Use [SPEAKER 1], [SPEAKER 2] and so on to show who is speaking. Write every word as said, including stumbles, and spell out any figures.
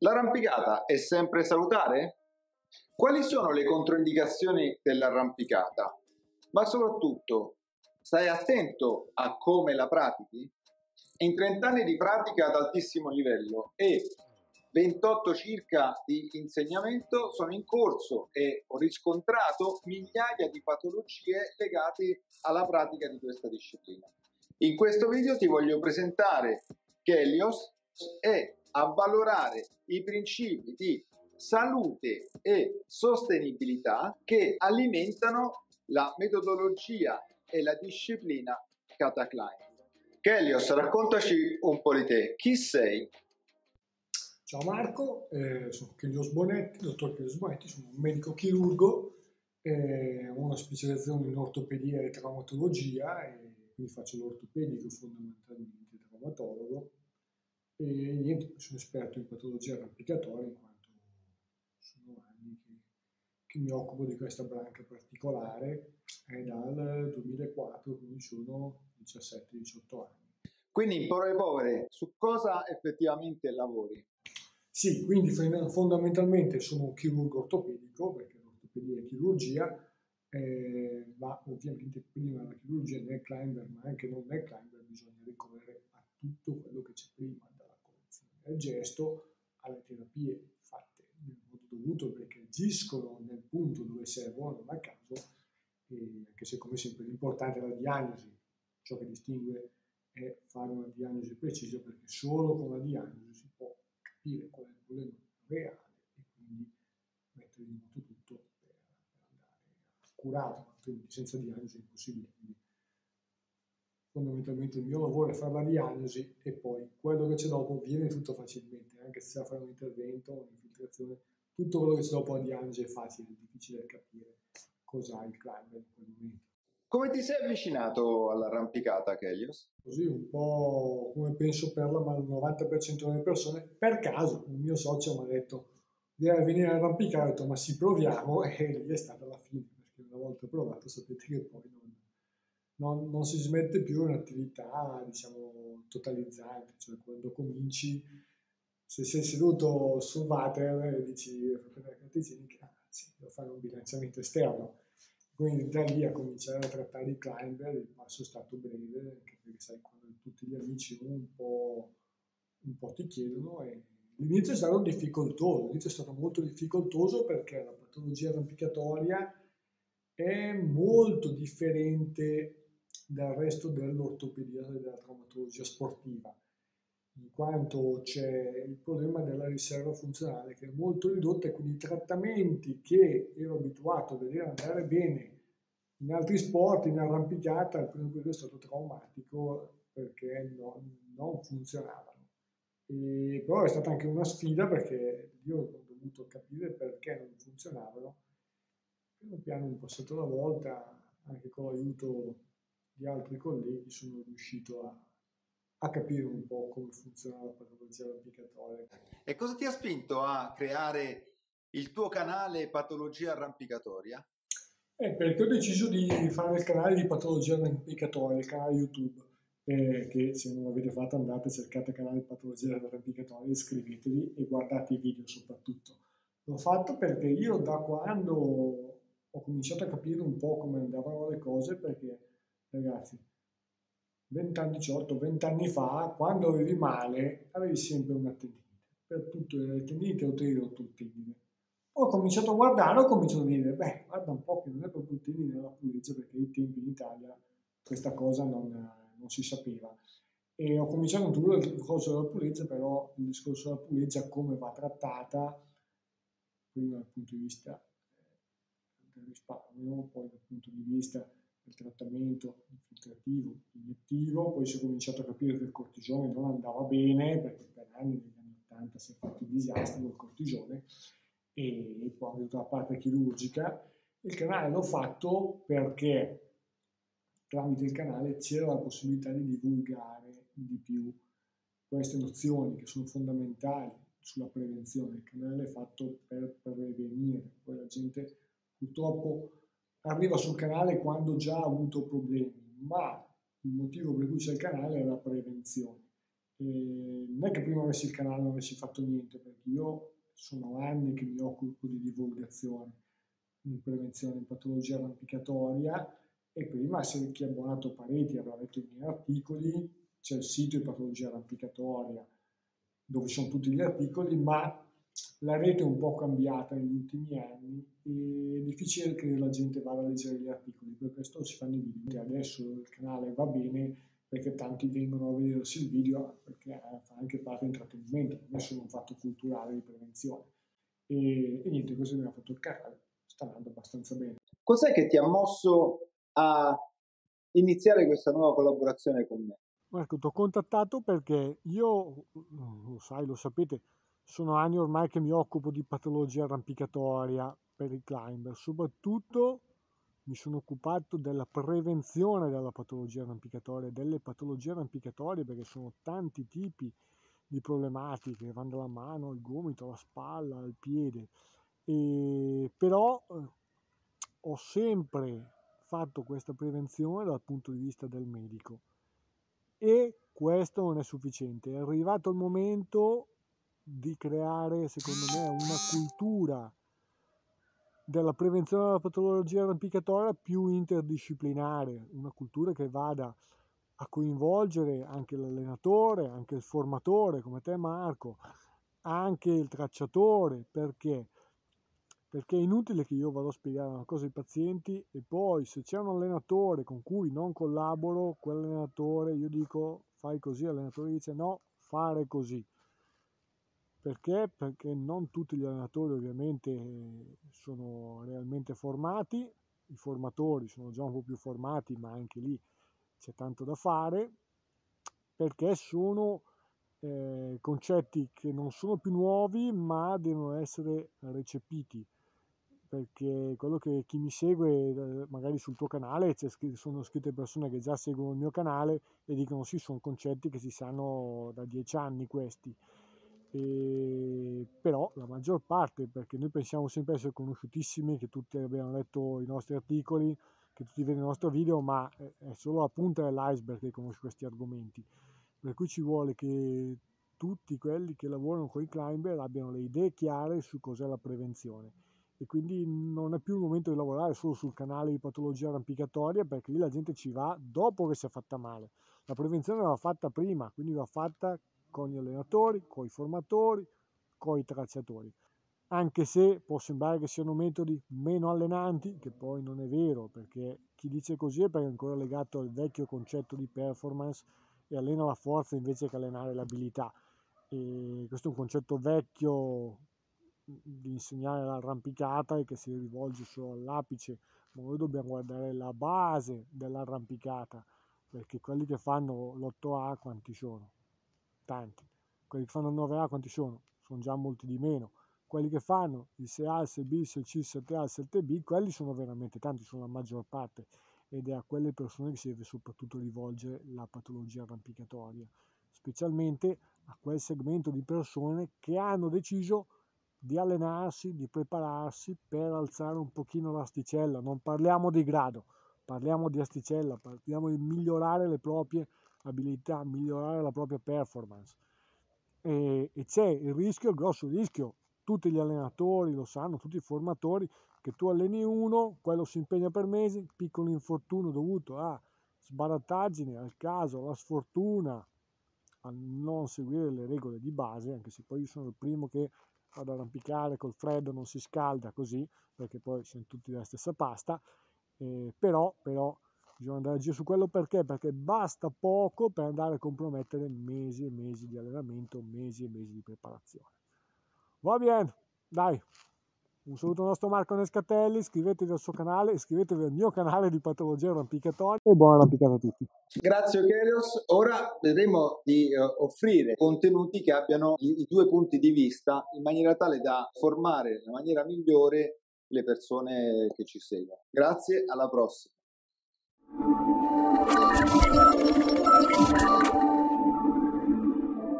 [SPEAKER 1] L'arrampicata è sempre salutare? Quali sono le controindicazioni dell'arrampicata? Ma soprattutto, stai attento a come la pratichi? In trenta anni di pratica ad altissimo livello e ventotto circa di insegnamento sono in corso e ho riscontrato migliaia di patologie legate alla pratica di questa disciplina. In questo video ti voglio presentare Chelios e avvalorare i principi di salute e sostenibilità che alimentano la metodologia e la disciplina Kata Klein. Chelios, raccontaci un po' di te. Chi sei?
[SPEAKER 2] Ciao Marco, eh, sono Chelios Bonetti, dottor Chelios Bonetti, sono un medico chirurgo, eh, ho una specializzazione in ortopedia e traumatologia, e quindi faccio l'ortopedico fondamentalmente, traumatologo, e niente, sono esperto in patologia arrampicatoria in quanto sono anni che, che mi occupo di questa branca particolare, è dal duemilaquattro, quindi sono diciassette diciotto anni.
[SPEAKER 1] Quindi in parole povere, su cosa effettivamente lavori?
[SPEAKER 2] Sì, quindi fondamentalmente sono un chirurgo ortopedico, perché l'ortopedia è chirurgia, eh, ma ovviamente prima della chirurgia nel climber, ma anche non nel climber, bisogna ricorrere a tutto quello che c'è prima, dalla correzione del gesto alle terapie fatte nel modo dovuto, perché agiscono nel punto dove servono, non a caso, e anche se come sempre l'importante è la diagnosi, ciò che distingue è fare una diagnosi precisa, perché solo con la diagnosi si può capire qual è il problema reale e quindi mettere in moto tutto per, per andare a curarlo, altrimenti senza diagnosi è impossibile. Quindi, fondamentalmente il mio lavoro è fare la diagnosi e poi quello che c'è dopo viene tutto facilmente, anche se si fare un intervento, un'infiltrazione, tutto quello che c'è dopo la diagnosi è facile, è difficile capire cosa ha il climber in quel momento.
[SPEAKER 1] Come ti sei avvicinato all'arrampicata, Chelios?
[SPEAKER 2] Così un po' come penso per la, ma il novanta per cento delle persone, per caso un mio socio mi ha detto deve venire a arrampicare, ho detto ma sì proviamo, e lì è stata la fine, perché una volta provato sapete che poi non, non, non si smette più un'attività diciamo totalizzante, cioè quando cominci, se sei seduto sul water e dici per la carta igienica, ah, sì, devo fare un bilanciamento esterno. Quindi da lì a cominciare a trattare i climber il passo è stato breve, anche perché sai, quando tutti gli amici un po', un po' ti chiedono, e l'inizio è stato difficoltoso, l'inizio è stato molto difficoltoso perché la patologia arrampicatoria è molto differente dal resto dell'ortopedia e della traumatologia sportiva, in quanto c'è il problema della riserva funzionale che è molto ridotta, e quindi i trattamenti che ero abituato a vedere andare bene in altri sport, in arrampicata, il primo periodo è stato traumatico perché non, non funzionavano. E, però è stata anche una sfida perché io ho dovuto capire perché non funzionavano. Piano piano, un passato alla volta, anche con l'aiuto di altri colleghi, sono riuscito a, a capire un po' come funziona la patologia arrampicatoria.
[SPEAKER 1] E cosa ti ha spinto a creare il tuo canale Patologia Arrampicatoria?
[SPEAKER 2] Eh, perché ho deciso di fare il canale di patologia arrampicatoria, il canale YouTube, eh, che se non l'avete fatto andate, cercate canale di patologia arrampicatoria, iscrivetevi e guardate i video soprattutto. L'ho fatto perché io da quando ho cominciato a capire un po' come andavano le cose, perché ragazzi, venti anni, diciotto, venti anni fa, quando avevi male, avevi sempre una tendinite. Per tutto era il tendinite o te eri rotto il tendine. Poi ho cominciato a guardare, ho cominciato a dire, beh, guarda un po' che non è proprio il tendine della pulizie, perché ai tempi in Italia questa cosa non, non si sapeva. E ho cominciato a introdurre il discorso della pulizia, però il discorso della pulizia come va trattata, prima dal punto di vista eh, del risparmio, poi dal punto di vista del trattamento infiltrativo, iniettivo, poi si è cominciato a capire che il cortisone non andava bene, perché per anni, negli anni ottanta, si è fatto disastro col cortisone, e poi tutta la parte chirurgica. Il canale l'ho fatto perché tramite il canale c'era la possibilità di divulgare di più queste nozioni che sono fondamentali sulla prevenzione. Il canale è fatto per prevenire, poi la gente purtroppo arriva sul canale quando già ha avuto problemi, ma il motivo per cui c'è il canale è la prevenzione. E non è che prima avessi il canale non avessi fatto niente, perché io sono anni che mi occupo di divulgazione, di prevenzione di patologia arrampicatoria, e prima se chi è abbonato a Pareti avrà letto i miei articoli, c'è il sito di patologia arrampicatoria dove sono tutti gli articoli, ma la rete è un po' cambiata negli ultimi anni e è difficile che la gente vada a leggere gli articoli, per questo si fanno i video. Adesso il canale va bene perché tanti vengono a vedersi il video perché fa anche parte di intrattenimento, non è solo un fatto culturale di prevenzione. E, e niente, questo mi ha fatto il canale, sta andando abbastanza bene.
[SPEAKER 1] Cos'è che ti ha mosso a iniziare questa nuova collaborazione con me?
[SPEAKER 2] Marco, ti ho contattato perché io, lo sai, lo sapete, sono anni ormai che mi occupo di patologia arrampicatoria per i climber, soprattutto mi sono occupato della prevenzione della patologia arrampicatoria, delle patologie arrampicatorie, perché sono tanti tipi di problematiche che vanno dalla mano al gomito, alla spalla, al piede. E però eh, ho sempre fatto questa prevenzione dal punto di vista del medico e questo non è sufficiente. È arrivato il momento di creare, secondo me, una cultura della prevenzione della patologia arrampicatoria più interdisciplinare, una cultura che vada a coinvolgere anche l'allenatore, anche il formatore come te Marco, anche il tracciatore, perché? Perché è inutile che io vado a spiegare una cosa ai pazienti e poi se c'è un allenatore con cui non collaboro, quell'allenatore io dico fai così, l'allenatore dice no, fare così. Perché? Perché non tutti gli allenatori ovviamente sono realmente formati, i formatori sono già un po' più formati, ma anche lì c'è tanto da fare, perché sono eh, concetti che non sono più nuovi, ma devono essere recepiti. Perché quello che chi mi segue, magari sul tuo canale, c'è scritto, sono scritte persone che già seguono il mio canale e dicono sì, sono concetti che si sanno da dieci anni questi. E però la maggior parte, perché noi pensiamo sempre essere conosciutissimi, che tutti abbiano letto i nostri articoli, che tutti vedono il nostro video, ma è solo la punta dell'iceberg che conosce questi argomenti. Per cui ci vuole che tutti quelli che lavorano con i climber abbiano le idee chiare su cos'è la prevenzione. E quindi non è più il momento di lavorare solo sul canale di patologia arrampicatoria, perché lì la gente ci va dopo che si è fatta male. La prevenzione va fatta prima, quindi va fatta con gli allenatori, con i formatori, con i tracciatori. Anche se può sembrare che siano metodi meno allenanti, che poi non è vero, perché chi dice così è perché è ancora legato al vecchio concetto di performance e allena la forza invece che allenare l'abilità. E questo è un concetto vecchio di insegnare l'arrampicata e che si rivolge solo all'apice, ma noi dobbiamo guardare la base dell'arrampicata, perché quelli che fanno l'otto A quanti sono? Tanti. Quelli che fanno il nove A quanti sono? Sono già molti di meno. Quelli che fanno il sei A, il sei B, il sei C, il sette A, il sette B, quelli sono veramente tanti, sono la maggior parte, ed è a quelle persone che si deve soprattutto rivolgere la patologia arrampicatoria, specialmente a quel segmento di persone che hanno deciso di allenarsi, di prepararsi per alzare un pochino l'asticella. Non parliamo di grado, parliamo di asticella, parliamo di migliorare le proprie abilità, migliorare la propria performance. E, e c'è il rischio, il grosso rischio, tutti gli allenatori lo sanno, tutti i formatori, che tu alleni uno, quello si impegna per mesi, piccolo infortunio dovuto a sbarattaggine, al caso, alla sfortuna, a non seguire le regole di base, anche se poi io sono il primo che ad arrampicare col freddo non si scalda così, perché poi siamo tutti della stessa pasta, eh, però, però bisogna andare a giro su quello perché? Perché basta poco per andare a compromettere mesi e mesi di allenamento, mesi e mesi di preparazione. Va bene, dai, un saluto al nostro Marco Nescatelli, iscrivetevi al suo canale, iscrivetevi al mio canale di patologia arrampicatoria e buona arrampicata a tutti.
[SPEAKER 1] Grazie Chelios, ora vedremo di uh, offrire contenuti che abbiano i, i due punti di vista in maniera tale da formare nella maniera migliore le persone che ci seguono. Grazie, alla prossima.